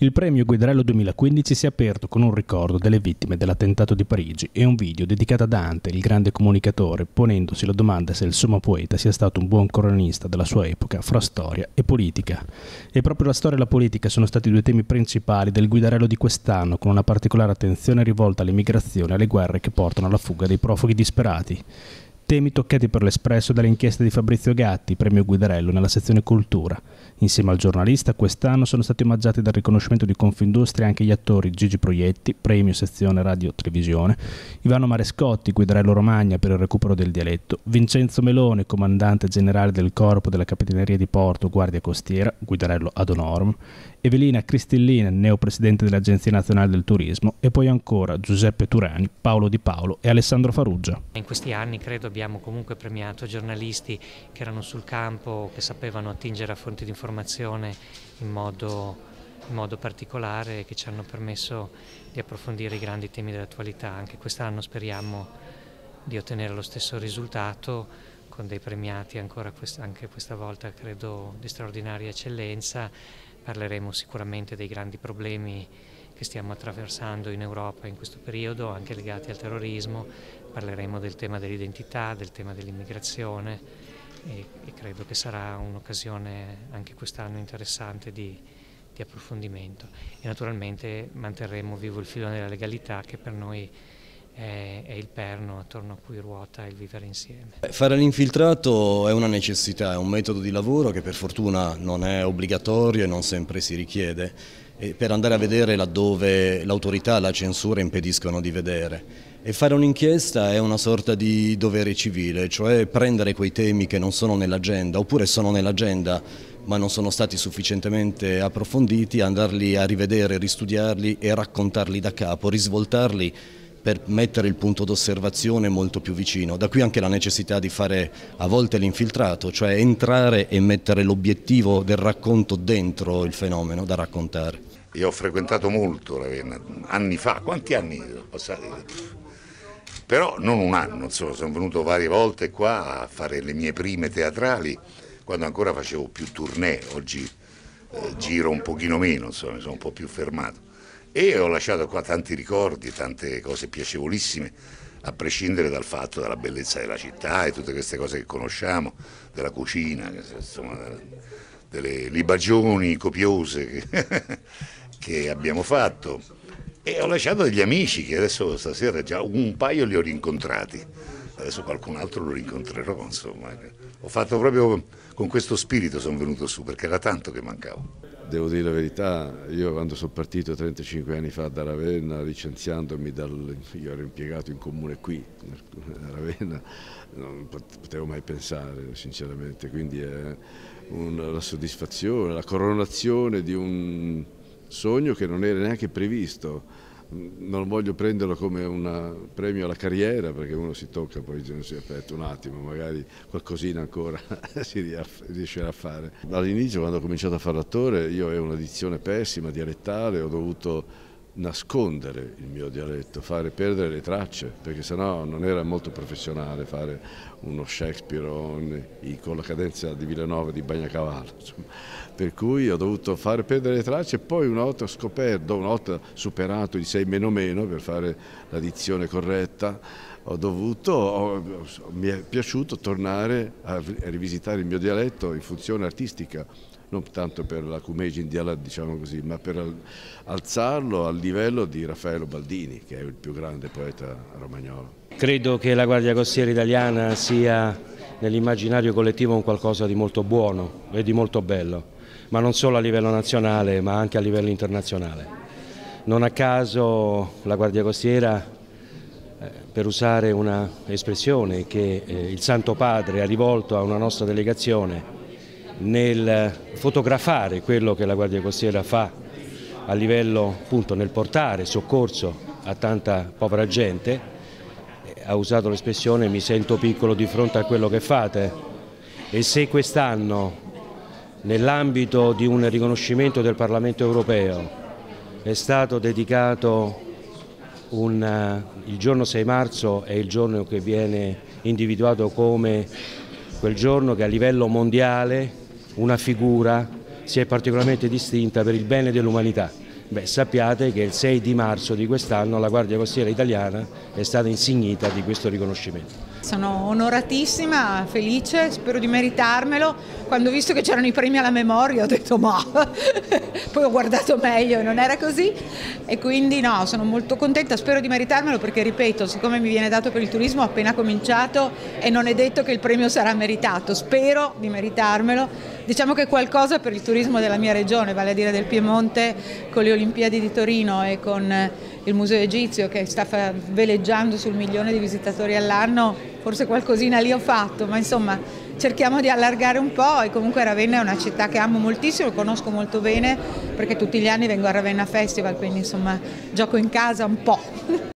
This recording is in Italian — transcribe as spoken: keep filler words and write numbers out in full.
Il premio Guidarello duemilaquindici si è aperto con un ricordo delle vittime dell'attentato di Parigi e un video dedicato a Dante, il grande comunicatore, ponendosi la domanda se il sommo poeta sia stato un buon cronista della sua epoca fra storia e politica. E proprio la storia e la politica sono stati i due temi principali del Guidarello di quest'anno, con una particolare attenzione rivolta all'immigrazione e alle guerre che portano alla fuga dei profughi disperati. Temi toccati per l'Espresso dalle inchieste di Fabrizio Gatti, premio Guidarello nella sezione Cultura. Insieme al giornalista quest'anno sono stati omaggiati dal riconoscimento di Confindustria anche gli attori Gigi Proietti, premio sezione Radio Televisione, Ivano Marescotti, Guidarello Romagna per il recupero del dialetto, Vincenzo Melone, comandante generale del Corpo della Capitaneria di Porto, Guardia Costiera, Guidarello ad honorem, Evelina Cristillina, neopresidente dell'Agenzia Nazionale del Turismo, e poi ancora Giuseppe Turani, Paolo Di Paolo e Alessandro Faruggia. In questi anni credo abbiamo comunque premiato giornalisti che erano sul campo, che sapevano attingere a fonti di informazione in modo, in modo particolare e che ci hanno permesso di approfondire i grandi temi dell'attualità. Anche quest'anno speriamo di ottenere lo stesso risultato con dei premiati ancora quest- anche questa volta credo di straordinaria eccellenza. Parleremo sicuramente dei grandi problemi che stiamo attraversando in Europa in questo periodo, anche legati al terrorismo, parleremo del tema dell'identità, del tema dell'immigrazione e, e credo che sarà un'occasione anche quest'anno interessante di, di approfondimento. E naturalmente manterremo vivo il filone della legalità che per noi è, è il perno attorno a cui ruota il vivere insieme. Fare l'infiltrato è una necessità, è un metodo di lavoro che per fortuna non è obbligatorio e non sempre si richiede, e per andare a vedere laddove l'autorità e la censura impediscono di vedere. E fare un'inchiesta è una sorta di dovere civile, cioè prendere quei temi che non sono nell'agenda oppure sono nell'agenda ma non sono stati sufficientemente approfonditi, andarli a rivedere, ristudiarli e raccontarli da capo, risvoltarli per mettere il punto d'osservazione molto più vicino. Da qui anche la necessità di fare a volte l'infiltrato, cioè entrare e mettere l'obiettivo del racconto dentro il fenomeno da raccontare. Io ho frequentato molto Ravenna, anni fa, quanti anni sono passati? Però non un anno, insomma, sono venuto varie volte qua a fare le mie prime teatrali, quando ancora facevo più tournée, oggi eh, giro un pochino meno, insomma, mi sono un po' più fermato. E ho lasciato qua tanti ricordi, tante cose piacevolissime, a prescindere dal fatto della bellezza della città e tutte queste cose che conosciamo, della cucina, insomma, delle libagioni copiose che, che abbiamo fatto. E ho lasciato degli amici che adesso stasera già un paio li ho rincontrati, adesso qualcun altro lo rincontrerò, insomma. Ho fatto proprio con questo spirito, sono venuto su, perché era tanto che mancavo. Devo dire la verità, io quando sono partito trentacinque anni fa da Ravenna, licenziandomi, dal, io ero impiegato in comune qui, a Ravenna, non potevo mai pensare sinceramente, quindi è una, la soddisfazione, la coronazione di un sogno che non era neanche previsto. Non voglio prenderlo come un premio alla carriera perché uno si tocca, poi si aspetta un attimo, magari qualcosina ancora si riescerà a fare. All'inizio, quando ho cominciato a fare l'attore, io avevo una dizione pessima, dialettale, ho dovuto nascondere il mio dialetto, fare perdere le tracce, perché sennò non era molto professionale fare uno Shakespeare con la cadenza di Villanova di Bagnacavallo, insomma. Per cui ho dovuto fare perdere le tracce e poi una volta scoperto, una volta superato il sei meno meno per fare la dizione corretta, ho dovuto, ho, mi è piaciuto tornare a rivisitare il mio dialetto in funzione artistica, non tanto per la Commedia dialetto, diciamo così, ma per alzarlo al livello di Raffaello Baldini, che è il più grande poeta romagnolo. Credo che la Guardia Costiera italiana sia nell'immaginario collettivo un qualcosa di molto buono e di molto bello, ma non solo a livello nazionale, ma anche a livello internazionale. Non a caso la Guardia Costiera, eh, per usare una espressione che eh, il Santo Padre ha rivolto a una nostra delegazione, nel fotografare quello che la Guardia Costiera fa a livello, appunto, nel portare soccorso a tanta povera gente, ha usato l'espressione "mi sento piccolo di fronte a quello che fate", e se quest'anno nell'ambito di un riconoscimento del Parlamento europeo è stato dedicato un, il giorno sei marzo è il giorno che viene individuato come quel giorno che a livello mondiale una figura si è particolarmente distinta per il bene dell'umanità, Beh, sappiate che il sei di marzo di quest'anno la Guardia Costiera Italiana è stata insignita di questo riconoscimento. Sono onoratissima, felice, spero di meritarmelo. Quando ho visto che c'erano i premi alla memoria ho detto ma, poi ho guardato meglio e non era così, e quindi no, sono molto contenta, spero di meritarmelo perché, ripeto, siccome mi viene dato per il turismo ho appena cominciato e non è detto che il premio sarà meritato, spero di meritarmelo. Diciamo che qualcosa per il turismo della mia regione, vale a dire del Piemonte, con le Olimpiadi di Torino e con il Museo Egizio che sta veleggiando sul milione di visitatori all'anno, forse qualcosina lì ho fatto, ma insomma cerchiamo di allargare un po', e comunque Ravenna è una città che amo moltissimo, conosco molto bene perché tutti gli anni vengo a Ravenna Festival, quindi insomma gioco in casa un po'.